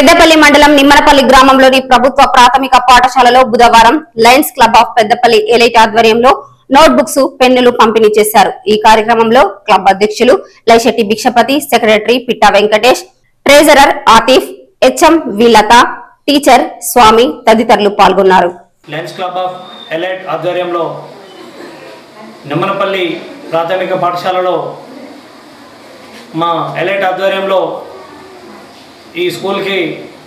పెద్దపల్లి మండలం నిమ్మనపల్లి గ్రామంలోని ప్రభుత్వ ప్రాథమిక పాఠశాలలో బుధవారం lions club of Peddapalli elite ఆధ్వర్యంలో నోట్ బుక్స్ పెన్నులు పంపిణీ చేశారు। ఈ కార్యక్రమంలో క్లబ్ అధ్యక్షులు Laishetti Bhikshapathi, secretary Pitta Venkatesh, treasurer Atif, HM Vilatha, teacher Swamy తదితరులు పాల్గొన్నారు। లయన్స్ క్లబ్ ఆఫ్ ఎలైట్ ఆధ్వర్యంలో నిమ్మనపల్లి ప్రాథమిక పాఠశాలలో మా ఎలైట్ ఆధ్వర్యంలో ఈ స్కూల్కి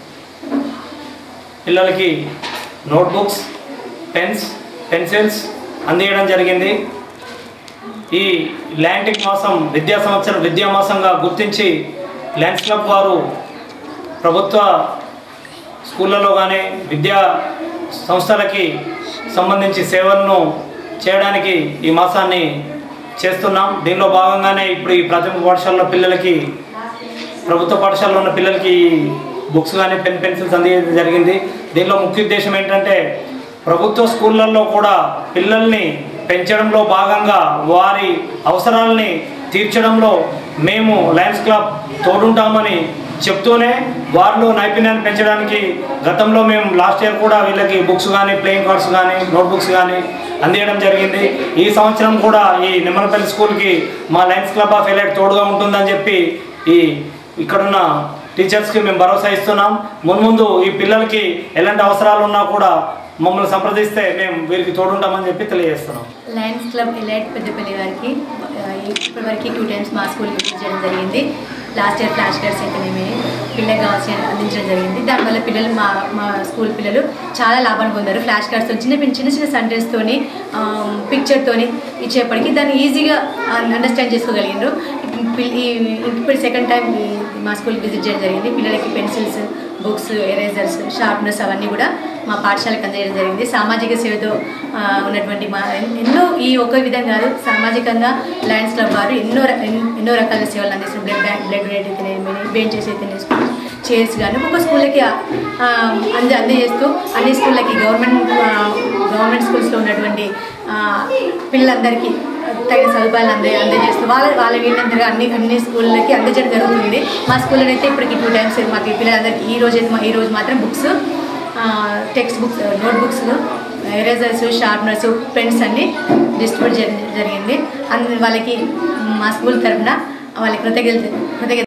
పిల్లలకి నోట్బుక్స్, పెన్స్, పెన్సిల్స్ అందించడం జరిగింది। ఈ ల్యాంటిక్ మాసం విద్యా మాసంగా గుర్తించి లయన్స్ క్లబ్ వారు ప్రభుత్వ స్కూళ్ళలో కానీ విద్యా సంస్థలకి సంబంధించి సేవలను చేయడానికి ఈ మాసాన్ని చేస్తున్నాం। దీనిలో భాగంగానే ఇప్పుడు ఈ ప్రాథమిక పాఠశాలలో పిల్లలకి, ప్రభుత్వ పాఠశాలలో ఉన్న పిల్లలకి బుక్స్ కానీ పెన్సిల్స్ అందించడం జరిగింది। దీనిలో ముఖ్య ఉద్దేశం ఏంటంటే ప్రభుత్వ స్కూళ్ళల్లో కూడా పిల్లల్ని పెంచడంలో భాగంగా వారి అవసరాలని తీర్చడంలో మేము లయన్స్ క్లబ్ తోడుంటామని చెప్తూనే వారిలో నైపుణ్యాన్ని పెంచడానికి గతంలో మేము లాస్ట్ ఇయర్ కూడా వీళ్ళకి బుక్స్ కానీ, ప్లేయింగ్ కార్డ్స్ కానీ, నోట్బుక్స్ కానీ అందించడం జరిగింది। ఈ సంవత్సరం కూడా ఈ నిమ్మనపల్లి స్కూల్కి మా లయన్స్ క్లబ్ ఆఫ్ ఎలైట్ తోడుగా ఉంటుందని చెప్పి ఇక్కడున్న టీచర్స్కి మేము భరోసా ఇస్తున్నాం। మున్ముందు ఈ పిల్లలకి ఎలాంటి అవసరాలు ఉన్నా కూడా మమ్మల్ని సంప్రదిస్తే మేము వీరికి తోడుంటామని చెప్పి తెలియజేస్తున్నాం। లయన్స్ క్లబ్ ఎలైట్ పెద్దపల్లి వారికి ఇప్పటివరకు 2 times మా స్కూల్ విజిట్ చేయడం జరిగింది। లాస్ట్ ఇయర్ ఫ్లాష్ కార్డ్స్ అయితేనేమి పిల్లలకు కావాల్సి అందించడం జరిగింది। దానివల్ల పిల్లలు మా స్కూల్ పిల్లలు చాలా లాభాన్ని పొందారు। ఫ్లాష్ కార్డ్స్తో చిన్న సెంటెన్స్తోని పిక్చర్తోని ఇచ్చేప్పటికీ దాన్ని ఈజీగా అండర్స్టాండ్ చేసుకోగలిగారు। ఇప్పుడు సెకండ్ టైం మా స్కూల్ విజిట్ చేయడం జరిగింది। పిల్లలకి పెన్సిల్స్, బుక్స్, ఎరేజర్స్, షార్ప్నర్స్ అవన్నీ కూడా మా పాఠశాలకు అందజేయడం జరిగింది। సామాజిక సేవతో ఉన్నటువంటి ఎన్నో ఈ ఒక విధంగా కాదు, సామాజికంగా లయన్స్ క్లబ్ వారు ఎన్నో రకాల సేవలు అందిస్తున్నారు। బ్లడ్ డొనేట్ అయితేనేమి, బెంచెస్ అయితేనే, చైర్స్ కానీ ఒక్కొక్క స్కూళ్ళకి అందజేస్తూ అన్ని స్కూళ్ళకి గవర్నమెంట్ స్కూల్స్లో ఉన్నటువంటి పిల్లలందరికీ తగిన సదుపాయాలు అందజేస్తూ వాళ్ళ వీళ్ళందరూ అన్ని స్కూళ్ళకి అందజేయడం జరుగుతుంది। మా స్కూల్లో అయితే ఇప్పటికి 2 times మాకు పిల్లలందరికీ ఈ రోజు మాత్రం books, text books, notebooks, erasers, sharpeners, pens అన్ని డిస్ట్రిబ్యూట్ జరిగింది। వాళ్ళకి మా స్కూల్ తరఫున వాళ్ళకి కృతజ్ఞత